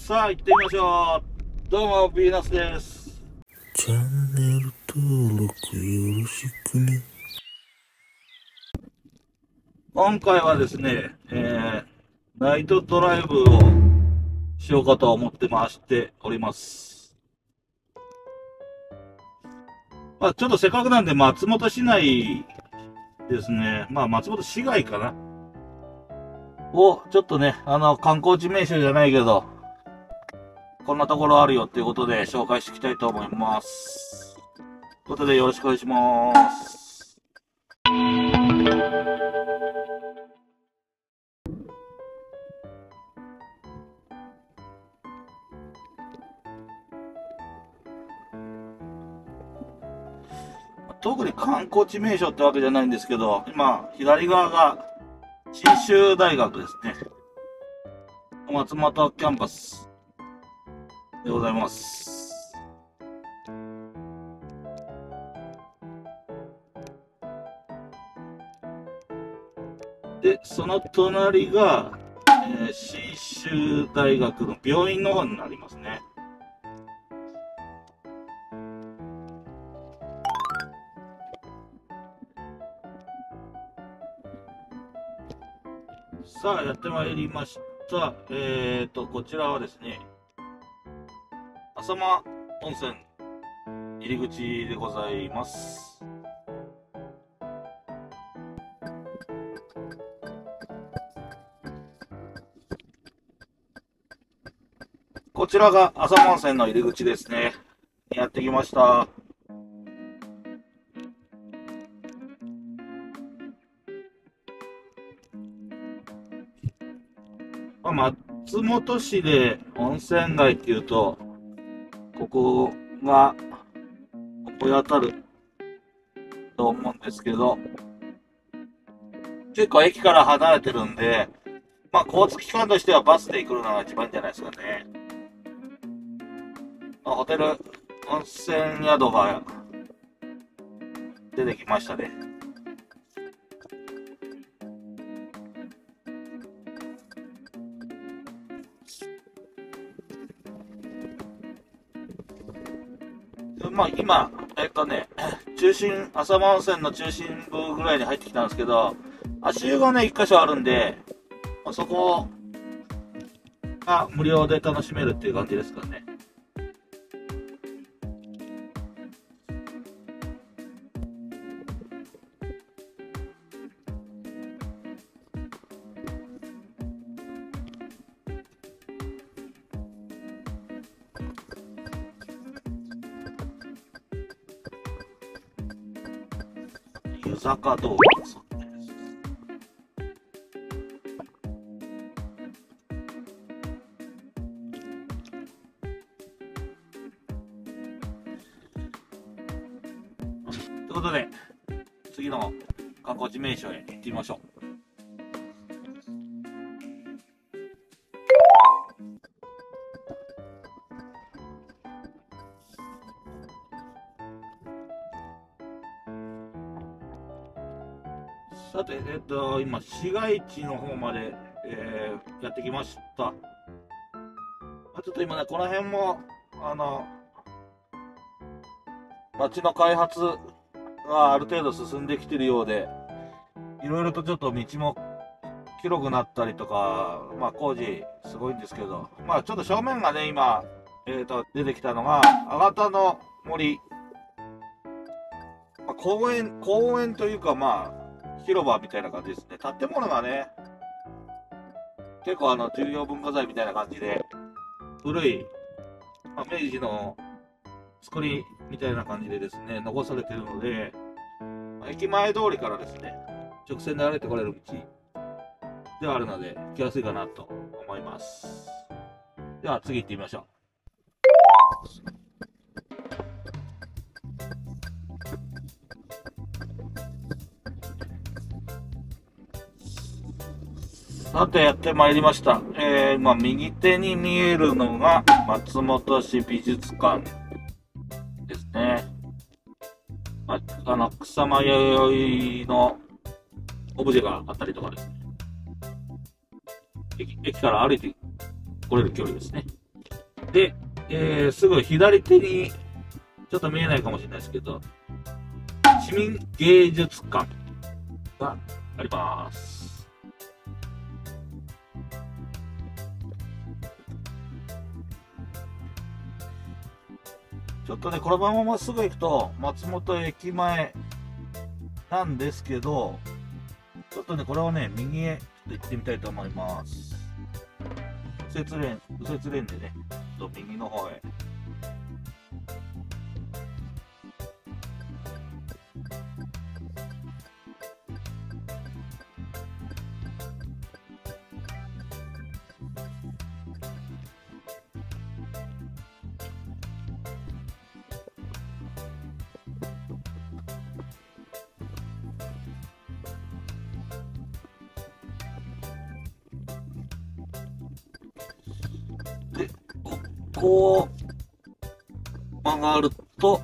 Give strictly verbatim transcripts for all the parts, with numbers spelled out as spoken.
さあ行ってみましょう。どうもヴィーナスです。 チャンネル登録よろしくね。 今回はですね、えー、ナイトドライブをしようかと思って回しております。まあちょっとせっかくなんで松本市内ですね、まあ松本市街かなをちょっとね、あの観光地名所じゃないけどこんなところあるよっていうことで紹介していきたいと思います。ということでよろしくお願いします。特に観光地名所ってわけじゃないんですけど、今左側が信州大学ですね。松本キャンパスでございます。で、その隣が、えー、信州大学の病院の方になりますね。さあ、やってまいりました。えーと、こちらはですね、浅間温泉入り口でございます。こちらが浅間温泉の入り口ですね。やってきました。まあ、松本市で温泉街っていうと、ここが思い当たると思うんですけど、結構駅から離れてるんで、まあ、交通機関としてはバスで行くのが一番いいんじゃないですかね。まあ、ホテル、温泉宿が出てきましたね。まあ、今、えっとね、中心、浅間温泉の中心部ぐらいに入ってきたんですけど、足湯がね、一箇所あるんで、まあ、そこが無料で楽しめるっていう感じですかね。湯坂通りです。ということで、次の観光地名所へ行ってみましょう。さて、えっと、今、市街地の方まで、えー、やってきました。ちょっと今ね、この辺も、あの、街の開発がある程度進んできてるようで、いろいろとちょっと道も広くなったりとか、まあ工事すごいんですけど、まあちょっと正面がね、今、えーと、出てきたのが、あがたの森。まあ、公園、公園というかまあ、広場みたいな感じですね。建物がね、結構あの、重要文化財みたいな感じで、古い、まあ、明治の作りみたいな感じでですね、残されているので、駅前通りからですね、直線で歩いてこれる道ではあるので、行きやすいかなと思います。では次行ってみましょう。さてやってまいりました。えー、今右手に見えるのが松本市美術館ですね。まあ、あの草間弥生のオブジェがあったりとかですね。駅、駅から歩いて来れる距離ですね。 で、えー、すぐ左手に、ちょっと見えないかもしれないですけど、市民芸術館があります。ちょっとね、このまままっすぐ行くと、松本駅前なんですけど、ちょっとね、これをね、右へ行ってみたいと思います。右折レーン、右折レーンでね、ちょっと右の方へ。で、ここを曲がると、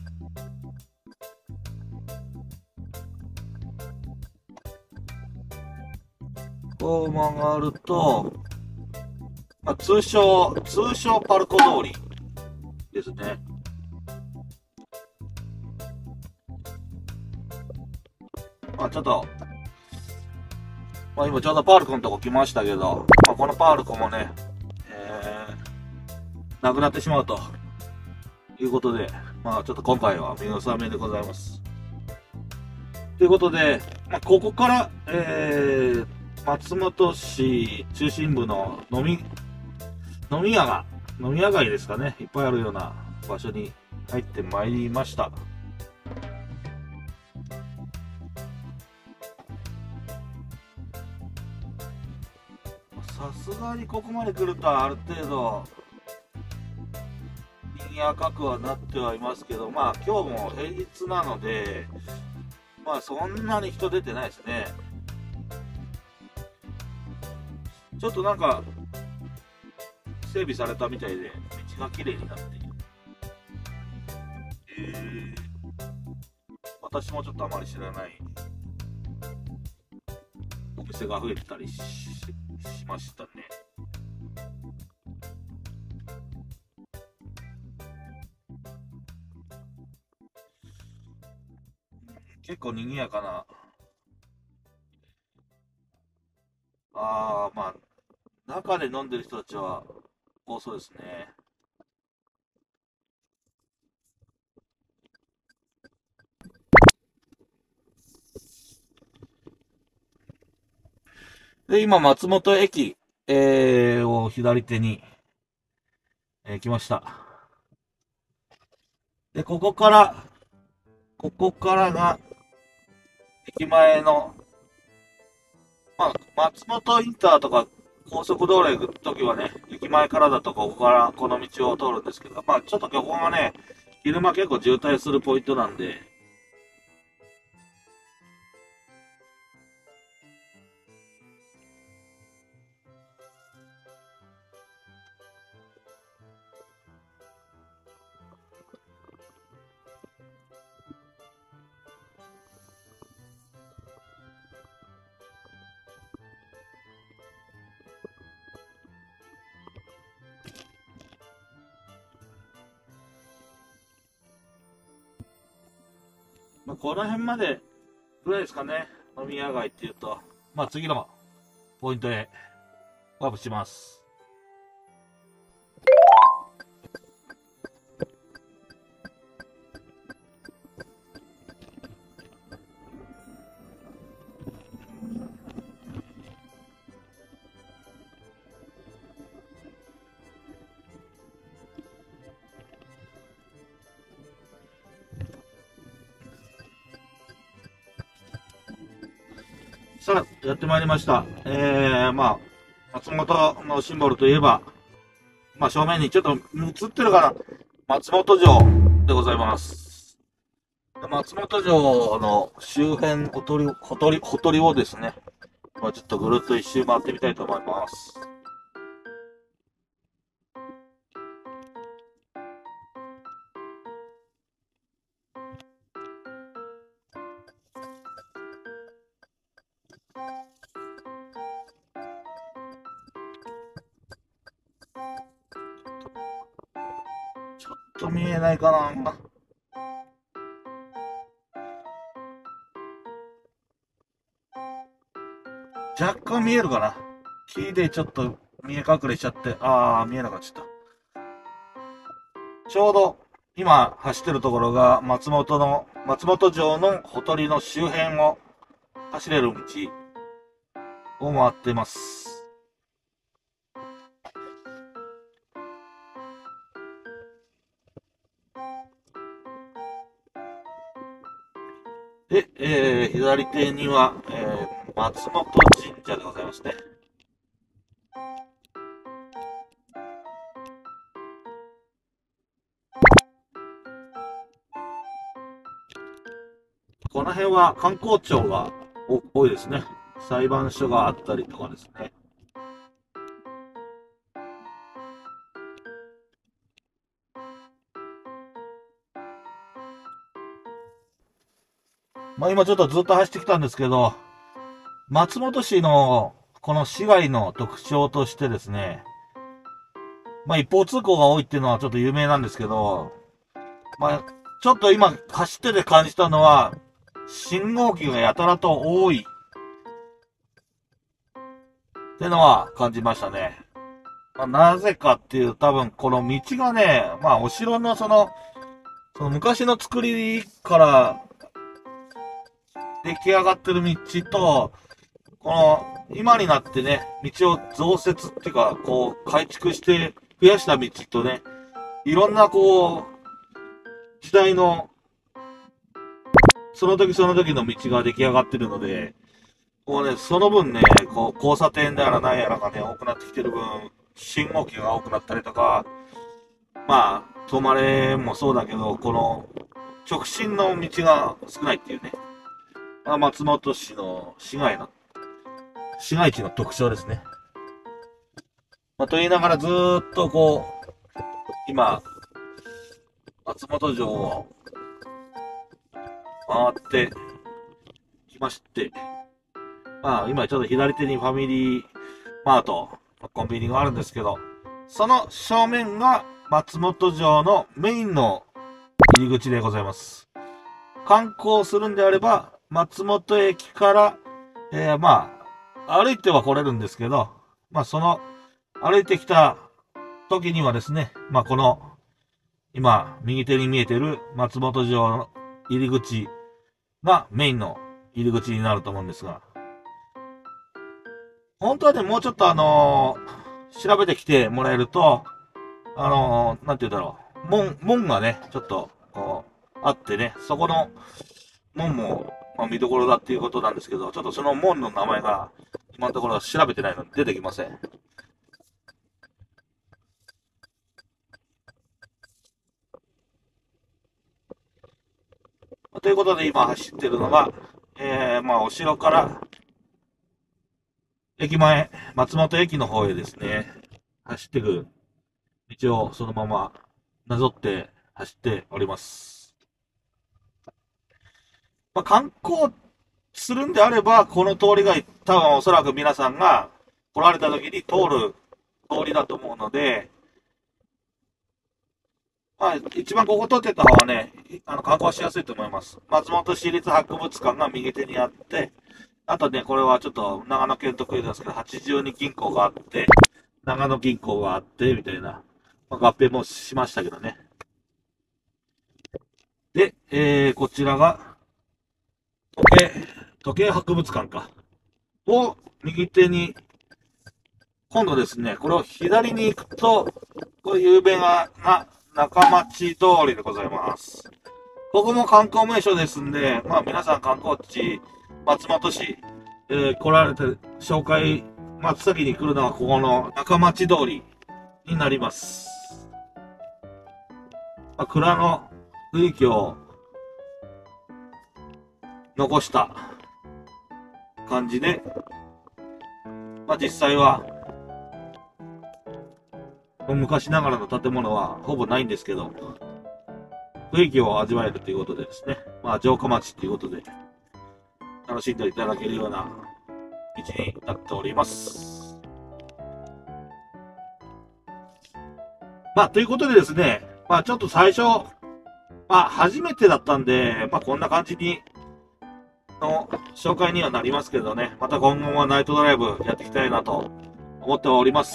こう曲がると、まあ、通称、通称パルコ通りですね。まあ、ちょっと、まあ、今ちょうどパルコのとこ来ましたけど、まあ、このパルコもね、えー、なくなってしまうということで、まあ、ちょっと今回は見納めでございます。ということで、まあ、ここから、えー、松本市中心部の飲み、飲み屋が、飲み屋街ですかね、いっぱいあるような場所に入ってまいりました。さすがにここまで来るとある程度賑やかくはなってはいますけど、まあ今日も平日なので、まあそんなに人出てないですね。ちょっとなんか整備されたみたいで道が綺麗になっている。えー、私もちょっとあまり知らないお店が増えてたり し, しましたね。結構賑やかな。ああ、まあ中で飲んでる人たちは多そうですね。で、今、松本駅、えー、を左手に、えー来ました。で、ここから、ここからが、駅前の、まあ、松本インターとか、高速道路へ行くときはね、駅前からだとここからこの道を通るんですけど、まあ、ちょっとここがね、昼間結構渋滞するポイントなんで、まあ、この辺までぐらいですかね、飲み屋街っていうと、まあ、次のポイントへワープします。さあ、やってまいりました。えー、まあ、松本のシンボルといえば、まあ、正面にちょっと映ってるかな、松本城でございます。で松本城の周辺、ほとり、ほとり、ほとりをですね、まあ、ちょっとぐるっと一周回ってみたいと思います。 と見えないかな。若干見えるかな。木でちょっと見え隠れちゃって、ああ、見えなかった。ちょうど今走ってるところが松本の、松本城のほとりの周辺を走れる道を回ってます。で、えー、左手には、えー、松本神社でございますね。この辺は観光庁が多いですね。裁判所があったりとかですね。まあ今ちょっとずっと走ってきたんですけど、松本市のこの市街の特徴としてですね、まあ一方通行が多いっていうのはちょっと有名なんですけど、まあちょっと今走ってて感じたのは、信号機がやたらと多いってのは感じましたね。まあ、なぜかっていう多分この道がね、まあお城のその、その昔の作りから出来上がってる道と、この今になってね、道を増設っていうか、こう改築して増やした道とね、いろんなこう、時代の、その時その時の道が出来上がってるので、こうね、その分ね、こう交差点であら何やらがね、多くなってきてる分、信号機が多くなったりとか、まあ、止まれもそうだけど、この直進の道が少ないっていうね、まあ、松本市の市街の、市街地の特徴ですね。まあ、と言いながらずーっとこう、今、松本城を回ってきまして、まあ今ちょっと左手にファミリーマート、コンビニがあるんですけど、その正面が松本城のメインの入り口でございます。観光するんであれば、松本駅から、えー、まあ、歩いては来れるんですけど、まあその、歩いてきた時にはですね、まあこの、今、右手に見えてる松本城の入り口がメインの入り口になると思うんですが、本当はね、もうちょっとあのー、調べてきてもらえると、あのー、なんて言うんだろう、門、門がね、ちょっと、こう、あってね、そこの門も、まあ、見どころだっていうことなんですけど、ちょっとその門の名前が、今のところ調べてないので出てきません。ということで今走ってるのが、えー、まあ、お城から、駅前、松本駅の方へですね、走っていく道をそのままなぞって走っております。まあ、観光するんであれば、この通りが多分おそらく皆さんが来られた時に通る通りだと思うので、まあ、一番ここ通ってた方はね、あの観光しやすいと思います。松本市立博物館が右手にあって、あとね、これはちょっと長野県特有ですけど、八十二銀行があって、長野銀行があって、みたいな、まあ、合併もしましたけどね。で、えー、こちらが、時計、時計博物館か。を右手に、今度ですね、これを左に行くと、これ有名な中町通りでございます。ここも観光名所ですんで、まあ皆さん観光地、松本市、えー、来られて紹介、真っ先に来るのはここの中町通りになります。まあ、蔵の雰囲気を残した感じで、まあ実際は昔ながらの建物はほぼないんですけど、雰囲気を味わえるということでですね、まあ城下町ということで楽しんでいただけるような道になっております。まあということでですね、 まあちょっと最初、まあ初めてだったんで、まあこんな感じに、の紹介にはなりますけどね、また今後はナイトドライブやっていきたいなと思っております。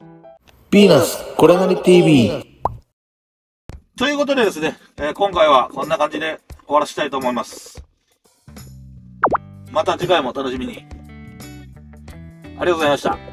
ピーナスこれなり ティーブイ。 ということでですね、えー今回はこんな感じで終わらせたいと思います。また次回もお楽しみに。ありがとうございました。